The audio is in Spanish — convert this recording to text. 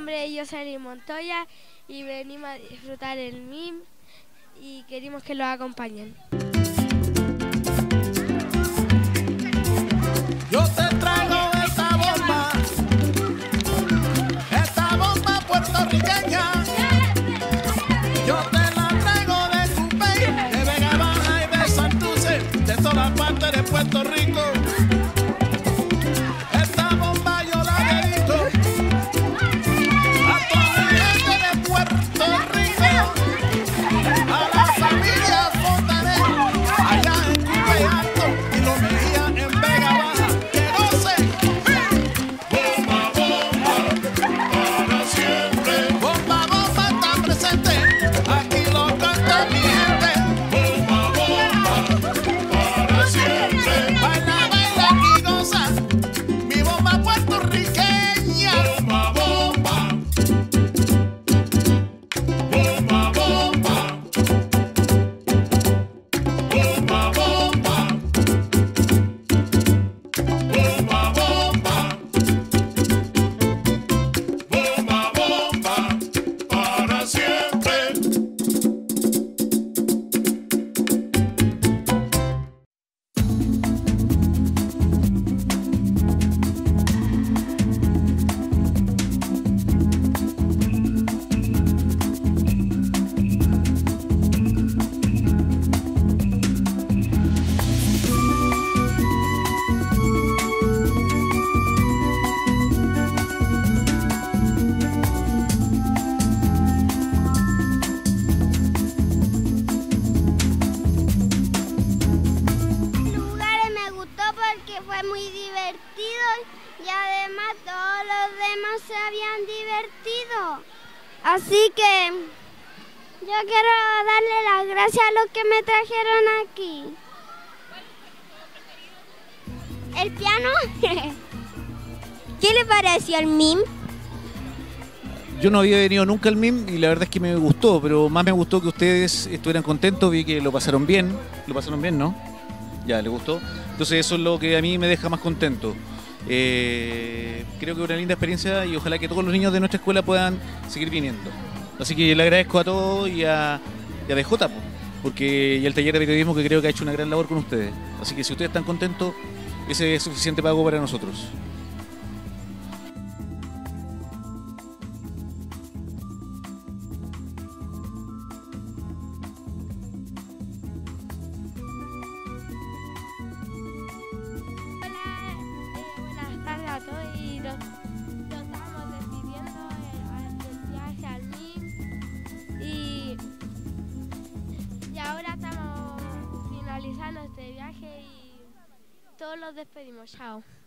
nombre es Jocelyn Montoya y venimos a disfrutar el MIM y queremos que lo acompañen. Yo te traigo esta bomba puertorriqueña. Yo te la traigo de Cupey, de Vega Baja y de Santurce, de todas partes de Puerto Rico. Esta bomba yo la dedico a toda la gente de Puerto Rico, a la familia Fontanet, allá en Cupey Alto y Los Mejía en Vega Baja. Que gocen. Bomba, bomba, para siempre. Bomba, bomba está presente, aquí lo canta mi gente. Bomba, bomba, para siempre. Baila, baila y goza, mi bomba puertorriqueña. Bomba, bomba. Bomba, bomba. Bomba, bomba. Bomba, bomba. Bomba, bomba, para siempre. Lugares me gustó porque fue muy divertido y además todos los demás se habían divertido. Así que yo quiero darle las gracias a los que me trajeron aquí. ¿El piano? ¿Qué le pareció el MIM? Yo no había venido nunca al MIM y la verdad es que me gustó, pero más me gustó que ustedes estuvieran contentos, vi que lo pasaron bien, ¿no? Ya, ¿les gustó? Entonces eso es lo que a mí me deja más contento. Creo que es una linda experiencia y ojalá que todos los niños de nuestra escuela puedan seguir viniendo. Así que le agradezco a todos y a DJ, porque y al taller de periodismo que creo que ha hecho una gran labor con ustedes. Así que si ustedes están contentos, ese es suficiente pago para nosotros. Hola, buenas tardes a todos y nos estamos despidiendo del viaje al MIM y ahora estamos finalizando este viaje y todos los despedimos. Chao.